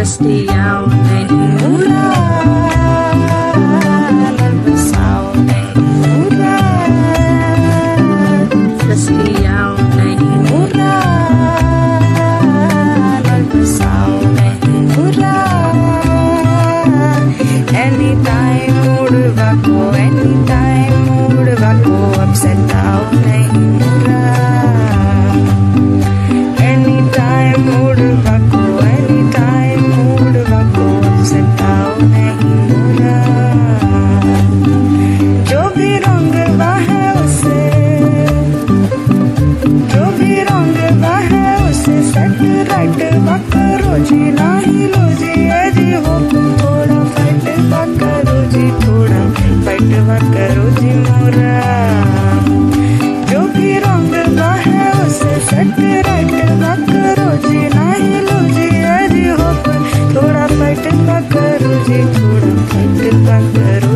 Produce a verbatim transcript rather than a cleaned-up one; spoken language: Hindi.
सस्तियाओ नहीं मुरा बसाओ नहीं मुरा सस्तियाओ नहीं मुरा बसाओ नहीं मुरा एनी टाइम मूड वाको एनी टाइम मूड वाको अपसेट आओ नहीं मुरा एनी टाइम मूड वाको एनी टाइम मूड वाको अपसेट आओ नहीं मुरा जो भी रंग है उसे जो भी रंग है उसे सेट राइट करो जी नहीं लो जी ए जी हो थोड़ा फाइट करो जी थोड़ा फाइट करो जी मोरा जो भी रंग है उसे सेट राइट करो जी नहीं लो जी ए जी हो थोड़ा फाइट करो जी थोड़ा फाइट करो